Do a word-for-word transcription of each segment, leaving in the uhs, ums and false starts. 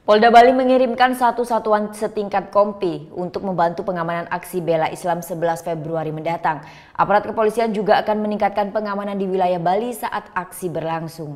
Polda Bali mengirimkan satu satuan setingkat Kompi untuk membantu pengamanan aksi bela Islam sebelas Februari mendatang. Aparat kepolisian juga akan meningkatkan pengamanan di wilayah Bali saat aksi berlangsung.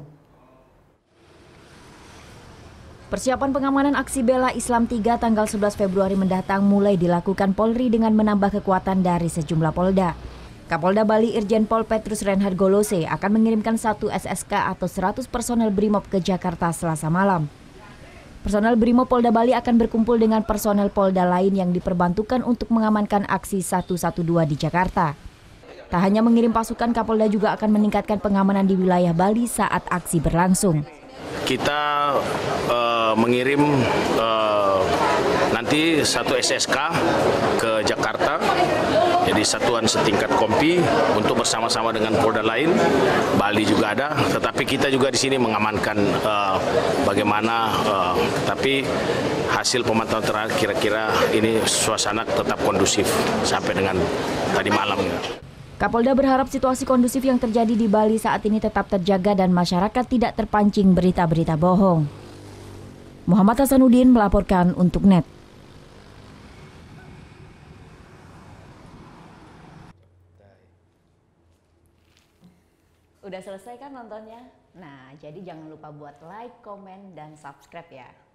Persiapan pengamanan aksi bela Islam tiga tanggal sebelas Februari mendatang mulai dilakukan Polri dengan menambah kekuatan dari sejumlah polda. Kapolda Bali Irjen Pol Petrus Reinhard Golose akan mengirimkan satu S S K atau seratus personel Brimob ke Jakarta Selasa malam. Personel Brimob Polda Bali akan berkumpul dengan personel Polda lain yang diperbantukan untuk mengamankan aksi seratus dua belas di Jakarta. Tak hanya mengirim pasukan, Kapolda juga akan meningkatkan pengamanan di wilayah Bali saat aksi berlangsung. Kita uh, mengirim uh, nanti satu S S K ke Jakarta, jadi satuan setingkat Kompi untuk bersama-sama dengan Polda lain, Bali juga ada, tetapi kita juga di sini mengamankan uh, bagaimana, uh, tapi hasil pemantauan terakhir kira-kira ini suasana tetap kondusif sampai dengan tadi malam. Kapolda berharap situasi kondusif yang terjadi di Bali saat ini tetap terjaga dan masyarakat tidak terpancing berita-berita bohong. Muhammad Hasanuddin melaporkan untuk N E T. Udah selesai kan nontonnya? Nah, jadi jangan lupa buat like, komen, dan subscribe ya.